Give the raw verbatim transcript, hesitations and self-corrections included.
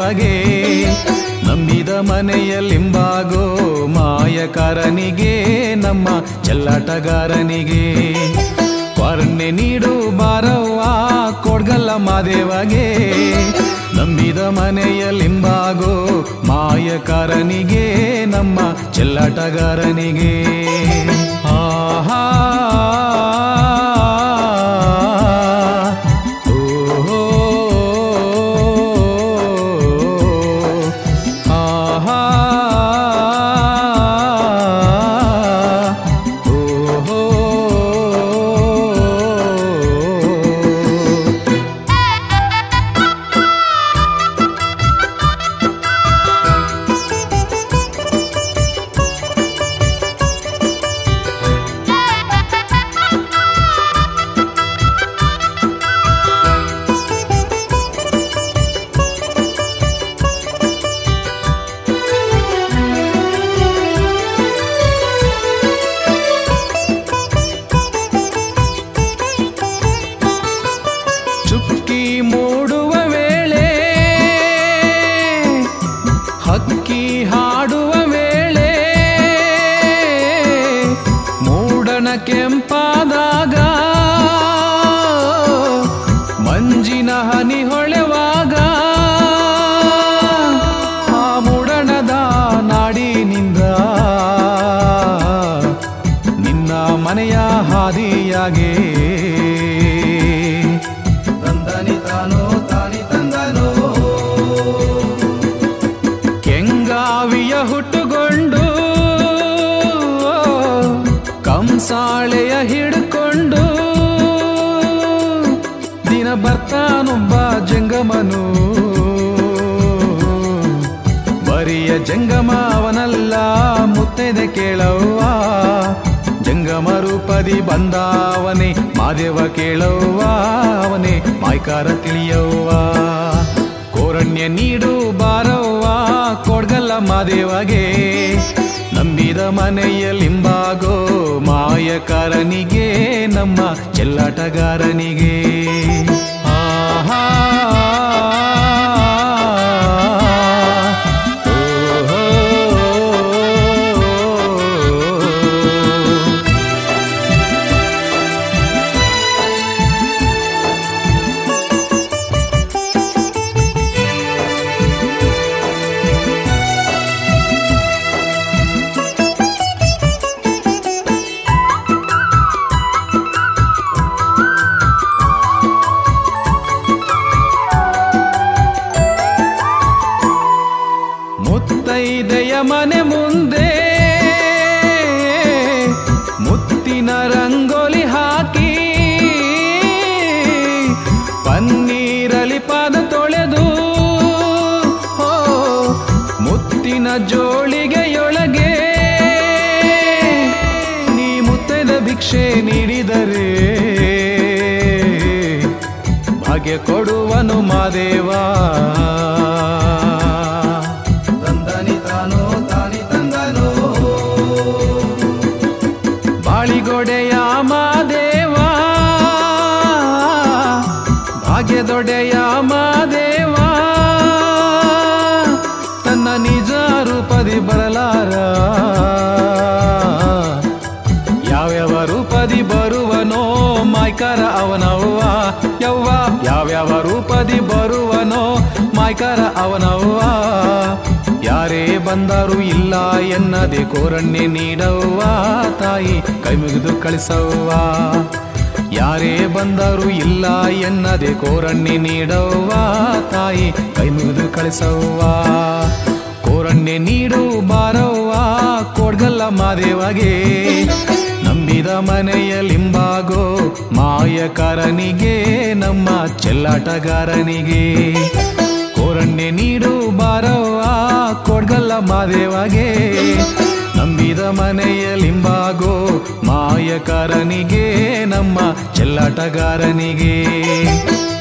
ಮಾದೇವಗೆ ನಂಬಿದ ಮನೆಯಲ್ಲಿಂಬಾಗೋ ಮಾಯಕಾರನಿಗೆ ನಮ್ಮ ಚೆಲ್ಲಾಟಗಾರನಿಗೆ ಕ್ವಾರನ್ನೆ ನೀಡು ಬಾರವ್ವ ಕೊಡ್ಗಲ್ಲ ಮಾದೇವಗೆ ನಂಬಿದ ಮನೆಯಲ್ಲಿಂಬಾಗೋ ಮಾಯಕಾರನಿಗೆ ನಮ್ಮ ಚೆಲ್ಲಾಟಗಾರನಿಗೆ ಆಹಾ ಹಕ್ಕಿ ಹಾಡುವ ವೇಳೆ ಮೂಡಣ ಕೆಂಪಾದಾಗ ಮಂಜಿನ ಹನಿ ಹೊಳೆವಾಗ ಆ ಮೂಡಣದ ನಾಡಿನಿಂದ ನಿನ್ನ ಮನೆಯ ಹಾದಿಯಾಗೆ ತಂದನಿ ತಾನೋ ತಾನಿ ತಂದನೋ ಕೆಂಗಾವಿಯ ಹುಟ್ಟುಕೊಂಡು ಕಂಸಾಳೆಯ ಹಿಡ್ಕೊಂಡು ದಿನ ಬರ್ತಾನೊಬ್ಬ ಜಂಗಮನು ಬರಿಯ ಜಂಗಮ ಅವನಲ್ಲ ಮುತ್ತೈದೆ ಕೇಳವ್ವ ಜಂಗಮ ರೂಪದಿ ಬಂದಾವನೇ ಮಾದೇವ ಕೇಳವ್ವ ಅವನೇ ಮಾಯ್ಕಾರ ತಿಳಿಯವ್ವ ಕೋರಣ್ಯ ನೀಡು ಬಾರವ್ವ ಕೊಡ್ಗಲ್ಲ ಮಾದೇವಗೆ ನಂಬಿದ ಮನೆಯಲ್ಲಿಂಬಾಗೋ ಮಾಯಕಾರನಿಗೆ ನಮ್ಮ ಚೆಲ್ಲಾಟಗಾರನಿಗೆ ಆಹಾ ಮುತ್ತೈದೆಯ ಮನೆ ಮುಂದೆ ಮುತ್ತಿನ ರಂಗೋಲಿ ಹಾಕಿ ಪನ್ನೀರಲಿ ಪಾದ ತೊಳೆದು ಹೋ ಮುತ್ತಿನ ಜೋಳಿಗೆಯೊಳಗೆ ನೀ ಮುತ್ತೈದ ಭಿಕ್ಷೆ ನೀಡಿದರೆ ಭಾಗ್ಯ ಕೊಡುವನು ಮಾದೇವ ಬಾಳಿಗೊಡೆಯ ಮಾದೇವ ಭಾಗ್ಯದೊಡೆಯ ಮಾದೇವ ತನ್ನ ನಿಜ ರೂಪದಿ ಬರಲಾರ ಯಾವ್ಯಾವ ರೂಪದಿ ಬರುವನೋ ಮಾಯ್ಕಾರ ಅವನವ್ವ ಯವ್ವ ಯಾವ್ಯಾವ ರೂಪದಿ ಬರುವನೋ ಮಾಯ್ಕಾರ ಅವನವ್ವ ಯಾರೇ ಬಂದರು ಇಲ್ಲ ಎನ್ನದೆ ಕೋರಣ್ಣೆ ನೀಡವ್ವ ತಾಯಿ ಕೈ ಮುಗಿದು ಕಳಿಸವ್ವ ಯಾರೇ ಬಂದರು ಇಲ್ಲ ಎನ್ನದೆ ಕೋರಣ್ಣೆ ನೀಡವ್ವ ತಾಯಿ ಕೈ ಮುಗಿದು ಕಳಿಸವ್ವ ಕೋರಣ್ಣೆ ನೀಡು ಬಾರವ್ವ ಕೊಡ್ಗಲ್ಲ ಮಾದೇವಗೆ ನಂಬಿದ ಮನೆಯಲ್ಲಿಂಬಾಗೋ ಮಾಯಕಾರನಿಗೆ ನಮ್ಮ ಚೆಲ್ಲಾಟಗಾರನಿಗೆ ಕೋರಣ್ಣೆ ನೀಡು ಬಾರವ್ವ ಕೊಡ್ಗಲ್ಲ ಮಾದೇವಗೆ ನಂಬಿದ ಮನೆಯಲ್ಲಿಂಬಾಗೋ ಮಾಯಕಾರನಿಗೆ ನಮ್ಮ ಚೆಲ್ಲಾಟಗಾರನಿಗೆ